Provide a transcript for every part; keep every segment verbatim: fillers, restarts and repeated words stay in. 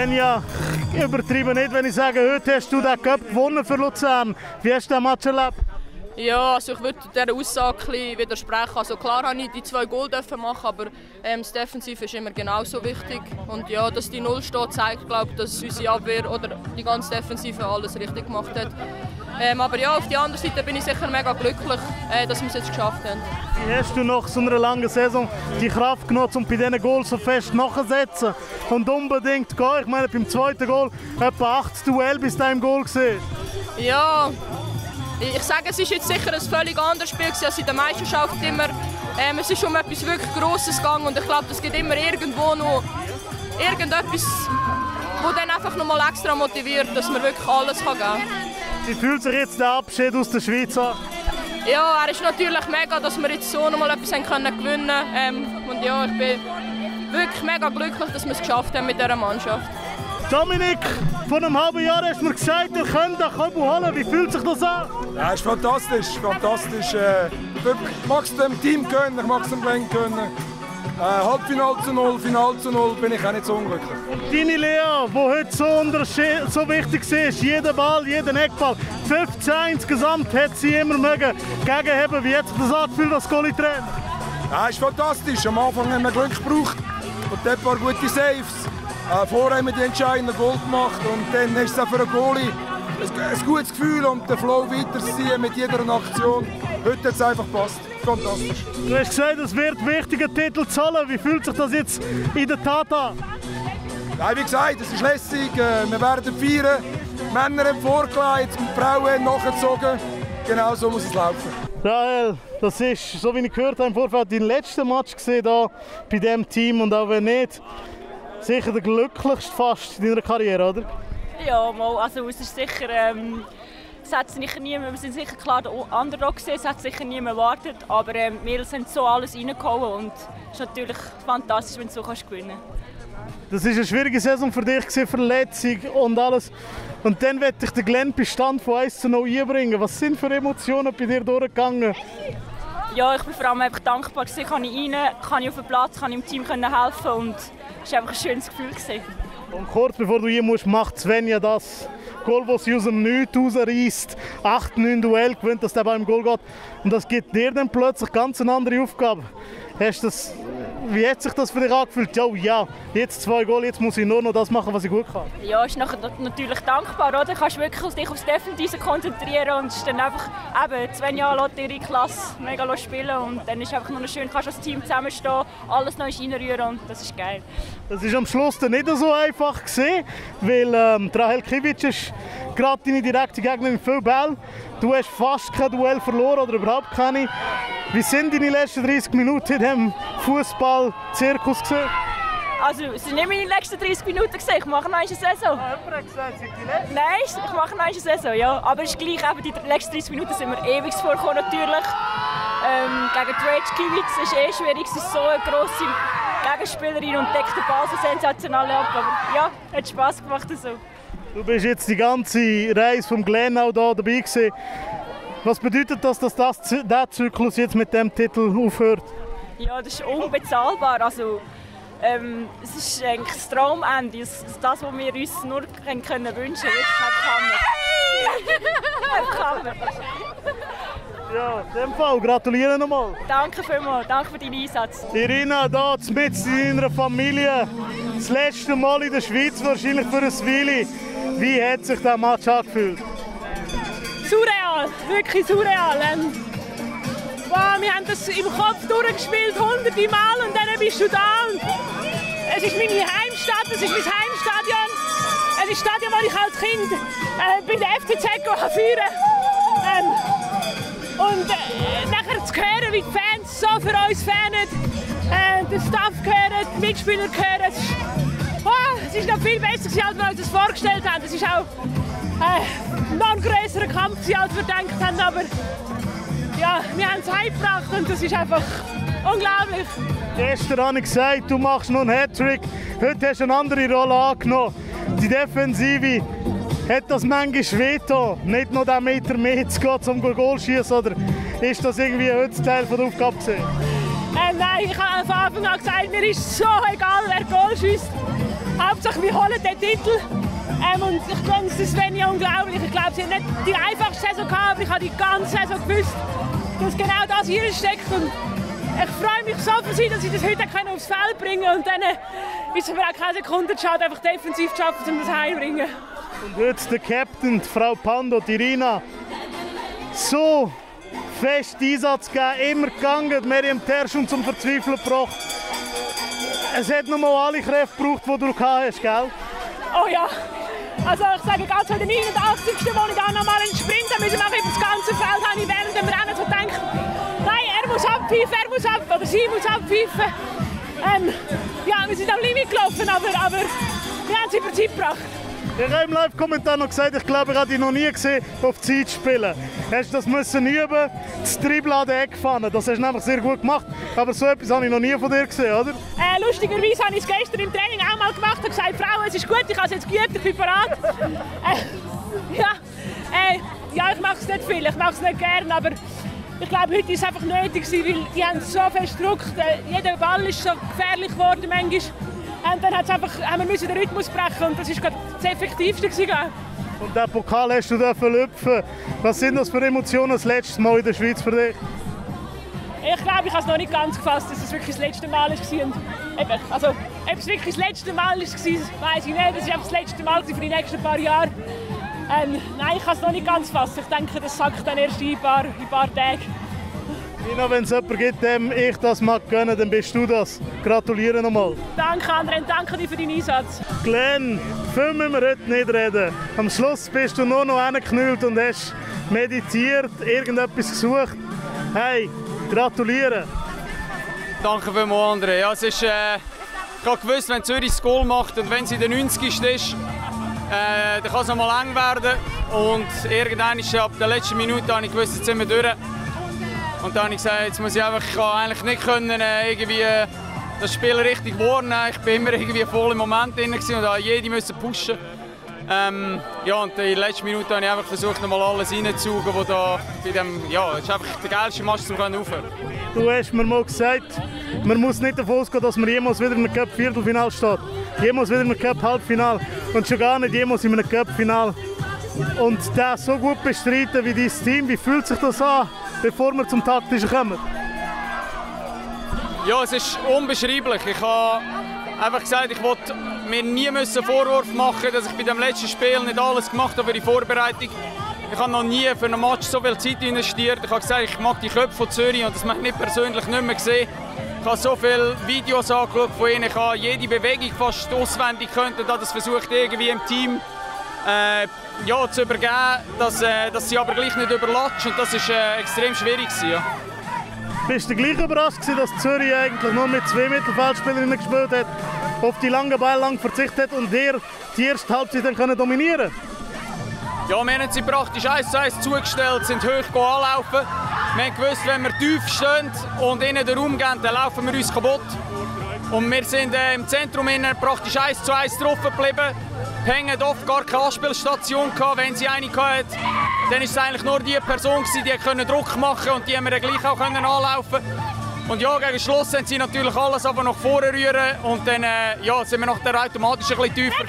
Svenja, übertrieben nicht, wenn ich sage, heute hast du den Cup gewonnen für Luzern. Wie hast du den Match erlebt? Ja, also ich würde dieser Aussage ein bisschen widersprechen. Also klar habe ich die zwei Goal machen, aber ähm, das Defensiv ist immer genauso wichtig. Und ja, dass die Null steht, zeigt, glaube ich, dass unsere Abwehr oder die ganze Defensive alles richtig gemacht hat. Ähm, aber ja, auf der anderen Seite bin ich sicher mega glücklich, äh, dass wir es jetzt geschafft haben. Wie hast du nach so einer langen Saison die Kraft genutzt, um bei diesen Goals so fest nachzusetzen und unbedingt gehen? Ich meine, beim zweiten Goal etwa acht Duell bis du im Goal gesehen. Ja, ich sage, es ist jetzt sicher ein völlig anderes Spiel als in der Meisterschaft immer. Ähm, es ist um etwas wirklich Grosses gegangen und ich glaube, es gibt immer irgendwo noch irgendetwas, das dann einfach noch mal extra motiviert, dass man wirklich alles geben kann. Wie fühlt sich jetzt der Abschied aus der Schweiz an? Ja, er ist natürlich mega, dass wir jetzt so noch mal etwas gewinnen können. Ähm, und ja, ich bin wirklich mega glücklich, dass wir es geschafft haben mit dieser Mannschaft. Dominik, vor einem halben Jahr hast du mir gesagt, ihr könnt den Köbel holen. Wie fühlt sich das an? Ja, es ist fantastisch, fantastisch. Äh, ich mag es dem Team gönnen, ich mag es dem Glenn gönnen. Äh, Halbfinale zu null, Finale zu null, bin ich auch nicht so unglücklich. Und deine Lea, die heute so, so wichtig ist, jeden Ball, jeden Eckball, fünfzehn insgesamt, hat sie immer mögen gegenheben. Wie hat sich das angefühlt als Goalie-Trainer? Ja, es ist fantastisch. Am Anfang haben wir Glück gebraucht und dort ein paar gute Saves. Äh, vorher haben wir die entscheidenden Goal gemacht und dann ist es auch für einen Goalie ein, ein gutes Gefühl und den Flow weiterzuziehen mit jeder Aktion. Heute hat es einfach gepasst. Fantastisch. Du hast gesagt, es wird wichtige Titel zahlen. Wie fühlt sich das jetzt in der Tat an? Ja, wie gesagt, es ist lässig. Wir werden feiern. Die Männer haben vorgelegt, die Frauen haben nachgezogen. Genau so muss es laufen. Rahel, das ist, so wie ich gehört habe im Vorfeld, dein letzter Match gesehen hier bei diesem Team. Und auch wenn nicht, sicher der glücklichste fast in deiner Karriere, oder? Ja, mal, also es ist sicher, ähm, es hat sicher niemand, wir sind sicher klar der Underdog gesehen, es hat sicher niemand erwartet, aber ähm, wir haben so alles reingehauen und es ist natürlich fantastisch, wenn du so kannst gewinnen kannst. Das war eine schwierige Saison für dich, Verletzung und alles. Und dann wollte ich den Glenn Bestand von eins zu null einbringen. Was sind für Emotionen bei dir durchgegangen? Ja, ich bin vor allem einfach dankbar, dass ich rein kann, ich auf den Platz, kann ich dem Team helfen und es war einfach ein schönes Gefühl. Und kurz bevor du hier musst, macht Svenja das Goal, das sie aus dem Nichts rausreißt. acht neun Duell gewinnt, dass der beim Goal geht. Und das gibt dir dann plötzlich ganz eine andere Aufgabe. Hast das, wie hat sich das für dich angefühlt? Ja, ja, jetzt zwei Goal, jetzt muss ich nur noch das machen, was ich gut kann. Ja, ist nachher natürlich dankbar, oder? Du kannst wirklich dich aufs Defensive konzentrieren und es ist dann einfach, eben, Svenja lässt ihre Klasse mega spielen und dann ist es einfach nur schön, kannst du als Team zusammenstehen, alles noch reinrühren und das ist geil. Das war am Schluss dann nicht so einfach gewesen, weil ähm, Rahel Kivic ist gerade deine direkte Gegnerin mit viel Ball. Du hast fast kein Duell verloren oder überhaupt keine. Wie sind deine letzten dreißig Minuten in diesem Fußball-Zirkus gewesen? Also, es sind nicht meine letzten dreißig Minuten gewesen. Ich mache noch eine Saison. Ah, jemand hat gesagt, sind die letzten? Nein, ich mache noch eine Saison, ja. Aber es ist gleich, eben, die letzten dreißig Minuten sind wir ewig vorgekommen natürlich. Ähm, gegen Rach Kivic ist eh schwierig, sie ist so eine grosse Gegenspielerin und deckt den Ball so sensationell ab. Aber ja, hat Spass gemacht. Also. Du bist jetzt die ganze Reise vom Glenn auch da dabei gewesen. Was bedeutet das, dass das, der Zyklus jetzt mit dem Titel aufhört? Ja, das ist unbezahlbar. Also, ähm, es ist eigentlich das Traumende. Das, das, was wir uns nur können, können wünschen können. Das kann man. Ja, in dem Fall gratuliere nochmal. Danke vielmals, danke für deinen Einsatz. Irina, hier mit in deiner Familie, das letzte Mal in der Schweiz wahrscheinlich für ein Weile. Wie hat sich der Match angefühlt? Surreal, wirklich surreal. Ähm, wow, wir haben das im Kopf durchgespielt, hunderte Mal und dann bist du da. Und es ist meine Heimstadt, es ist mein Heimstadion. Es ist das Stadion, wo ich als Kind äh, bei der F C Z feiern. Ähm, und äh, nachher zu hören, wie die Fans so für uns fanen, äh, den Staff hören, die Mitspieler hören. Es ist, oh, es ist noch viel besser, als wir uns das vorgestellt haben. Es ist auch äh, noch ein grösserer Kampf, als wir gedacht haben. Aber ja, wir haben es heimgebracht und das ist einfach unglaublich. Gestern habe ich gesagt, du machst noch einen Hattrick. Heute hast du eine andere Rolle angenommen. Die Defensive hat das manchmal wehgetan, nicht noch den Meter mehr zu gehen, um Goal zu schießen, oder ist das irgendwie heute Teil der Aufgabe gewesen? Äh, nein, ich habe von Anfang an gesagt, mir ist so egal, wer Goal schießt. Hauptsache wir holen den Titel. Ähm, und ich gönne es Svenja unglaublich. Ich glaube, sie hat nicht die einfachste Saison gehabt, aber ich habe die ganze Saison gewusst, dass genau das hier steckt. Und ich freue mich so für sie, dass sie das heute aufs Feld bringen können. Und dann ist es mir auch keine Sekunde schade, einfach defensiv zu schaffen, um das heimbringen. Und heute der Captain, die Frau Pando, die Irina, so fest Einsatz gegeben, immer gegangen, Miriam Terschung zum Verzweifeln gebracht. Es hat noch mal alle Kräfte gebraucht, die du gehabt hast, gell? Oh ja, also ich sage ganz bei der neunundachtzigsten wo ich dann noch mal einen Sprint müssen machen über das ganze Feld, habe ich während dem Rennen so gedacht, nein, er muss abpfeifen, er muss ab, oder sie muss abpfeifen. Ähm, ja, wir sind am Limit gelaufen, aber, aber wir haben es über die Zeit gebracht. Ich habe im Live-Kommentar noch gesagt, ich glaube, ich habe dich noch nie gesehen, auf Zeit spielen. Hast du das müssen üben, das Dribbeln an der Eckpfanne. Das hast du nämlich sehr gut gemacht. Aber so etwas habe ich noch nie von dir gesehen, oder? Äh, lustigerweise habe ich es gestern im Training auch mal gemacht und gesagt, Frau, es ist gut, ich habe es jetzt geübt, ich bin bereit. äh, ja, äh, ja, ich mache es nicht viel, ich mache es nicht gern, aber ich glaube, heute war es einfach nötig, weil die haben so fest Druck. Jeder Ball ist so gefährlich geworden manchmal. Und dann hat's einfach, haben wir müssen den Rhythmus brechen und das war das Effektivste gewesen. Und den Pokal hast du dürfen lüpfen. Was sind das für Emotionen das letzte Mal in der Schweiz für dich? Ich glaube, ich habe es noch nicht ganz gefasst, dass es wirklich das letzte Mal war. Und eben, also, ob es wirklich das letzte Mal war, weiß ich nicht. Das ist einfach das letzte Mal für die nächsten paar Jahre. Ähm, nein, ich kann es noch nicht ganz fassen. Ich denke, das sackt dann erst in ein paar, in ein paar Tagen. Nina, wenn es jemanden gibt, dem ich das mag gönnen, dann bist du das. Gratuliere nochmal. Danke, André, und danke dir für deinen Einsatz. Glenn, viel müssen wir heute nicht reden. Am Schluss bist du nur noch hingeknüllt und hast meditiert, irgendetwas gesucht. Hey, gratuliere. Danke vielmals, André. Ja, es ist, äh, ich habe gewusst, wenn Zürich das Goal macht und wenn sie in der neunzigsten ist, äh, dann kann es noch mal eng werden. Und irgendwann ist ab der letzten Minute habe ich gewusst, jetzt sind wir durch. Und dann habe ich gesagt, jetzt muss ich einfach, ich kann eigentlich nicht können, äh, irgendwie äh, das Spiel richtig wahrnehmen. Ich bin immer irgendwie voll im Moment drin und habe jede müssen pushen. Ähm, ja, und in der letzten Minute habe ich einfach versucht, noch mal alles reinzusaugen, wo da bei dem, ja, es ist einfach der geilste Match, um aufhören. Du hast mir mal gesagt, man muss nicht davon ausgehen, dass man jemals wieder in einem Cup-Viertelfinal steht. Jemals wieder in einem Cup-Halbfinal und schon gar nicht jemals in einem Cup-Final. Und das so gut bestreiten wie dein Team, wie fühlt sich das an, bevor wir zum Taktischen kommen? Ja, es ist unbeschreiblich. Ich habe einfach gesagt, ich wollte mir nie einen Vorwurf machen, dass ich bei dem letzten Spiel nicht alles gemacht habe für die Vorbereitung. Ich habe noch nie für einen Match so viel Zeit investiert. Ich habe gesagt, ich mag die Köpfe von Zürich und das habe ich nicht persönlich nicht mehr gesehen. Ich habe so viele Videos angeschaut von ihnen, ich habe jede Bewegung fast auswendig können und habe das versucht irgendwie im Team äh, ja, zu übergeben, dass, äh, dass sie aber gleich nicht überlatschen und das war äh, extrem schwierig gewesen, ja. Bist du gleich überrascht gewesen, dass Zürich eigentlich nur mit zwei Mittelfeldspielerinnen gespielt hat, auf die langen Bälle lang verzichtet hat und ihr die erste Halbzeit dann können dominieren? Ja, wir haben sie praktisch eins zu eins zugestellt, sind hoch anlaufen. Wir haben gewusst, wenn wir tief stehen und ihnen den Raum geben, dann laufen wir uns kaputt. Und wir sind äh, im Zentrum praktisch eins zu eins drauf geblieben. Hängen oft gar keine Anspielstation gehabt. Wenn sie eine hatte, dann war es eigentlich nur die Person, die Druck machen konnte und die haben wir dann gleich auch anlaufen. Und ja, gegen Schluss haben sie natürlich alles aber nach vorne rühren und dann äh, ja, sind wir nachher automatisch ein bisschen tiefer.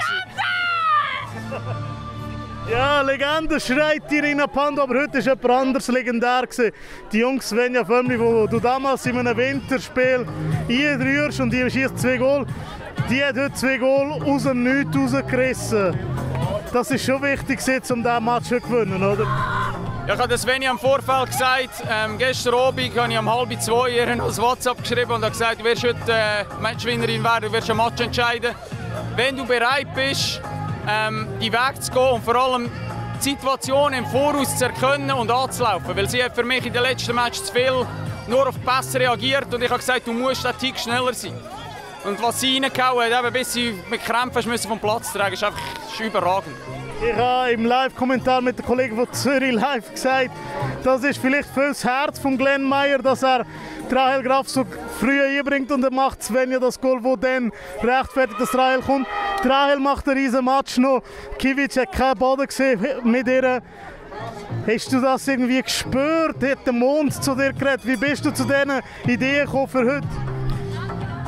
Ja, Legende schreit Irina Pando, aber heute war jemand anderes legendär. Die Jungs Svenja Vömmli, die du damals in einem Winterspiel einrührst und die schießt zwei Goal, die hat heute zwei Goal aus dem Nichts rausgerissen. Das ist schon wichtig, um diesen Match zu gewinnen, oder? Ja, ich habe das Svenja im Vorfeld gesagt. Ähm, gestern Abend habe ich um halb zwei ihr ein WhatsApp geschrieben und habe gesagt, du wirst heute äh, Matchwinnerin werden, du wirst ein Match entscheiden. Wenn du bereit bist, ähm, die Weg zu gehen und vor allem die Situation im Voraus zu erkennen und anzulaufen. Weil sie hat für mich in den letzten Match zu viel nur auf die Pässe reagiert und ich habe gesagt, du musst einen Tick schneller sein. Und was sie reingehauen hat, bis sie mit Krämpfen müssen vom Platz tragen, ist einfach ist überragend. Ich habe im Live-Kommentar mit den Kollegen von Zürich Live gesagt, das ist vielleicht für das Herz von Glenn Meyer, dass er Rahel Graf so früh einbringt und er macht Svenja das Goal, wo dann rechtfertigt, dass Rahel kommt. Die Rahel macht einen riesen Match noch. Kivic hat keinen Boden gesehen mit ihr. Hast du das irgendwie gespürt? Hat der Mond zu dir geredet? Wie bist du zu diesen Ideen gekommen für heute?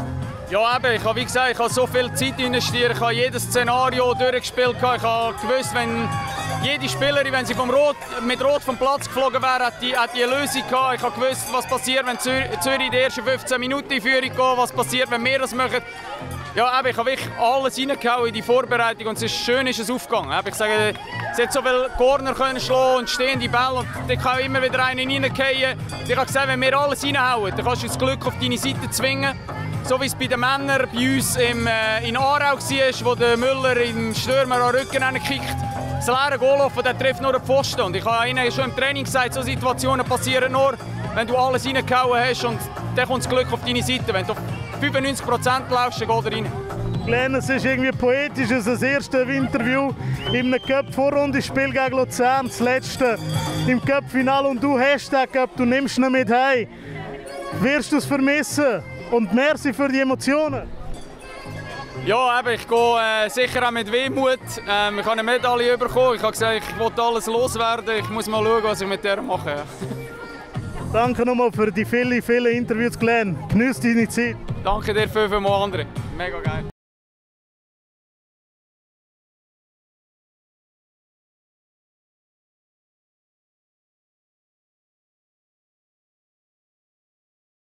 Ja, eben, ich habe, wie gesagt, ich habe so viel Zeit investiert, ich habe jedes Szenario durchgespielt. Ich habe gewusst, wenn jede Spielerin, wenn sie vom Rot, mit Rot vom Platz geflogen wäre, hat die, hat die eine Lösung gehabt. Ich habe gewusst, was passiert, wenn Zürich in den ersten fünfzehn Minuten in Führung geht, was passiert, wenn wir das machen. Ja, eben, ich habe wirklich alles reingehauen in die Vorbereitung und es ist schön, ist es aufgegangen. Ich sage, sie hat so viele Corner können schlagen und stehende Bälle und da kann immer wieder einen reingehen. Ich habe gesagt, wenn wir alles reinhauen, dann kannst du das Glück auf deine Seite zwingen. So wie es bei den Männern bei uns im, äh, in Aarau war, wo der Müller im Stürmer an den Rücken kickt. Das leere Goal auf, der trifft nur den Pfosten. Und ich habe ihnen schon im Training gesagt, so Situationen passieren nur, wenn du alles reingehauen hast und dann kommt das Glück auf deine Seite. Wenn du auf fünfundneunzig Prozent laufst, dann geht er rein. Glenn, es ist irgendwie poetisch, das erste Interview in einem Cup-Vorrundenspiel gegen Luzern, das letzte im Cup-Finale und du hast den Cup, du nimmst ihn mit heim. Wirst du es vermissen? Und merci für die Emotionen. Ja, eben, ich gehe äh, sicher auch mit Wehmut. Ähm, ich habe eine Medaille bekommen. Ich habe gesagt, ich will alles loswerden. Ich muss mal schauen, was ich mit der mache. Ja. Danke nochmal für die vielen, vielen Interviews, Glenn. Genieß deine Zeit. Danke dir für fünfmal andere. Mega geil.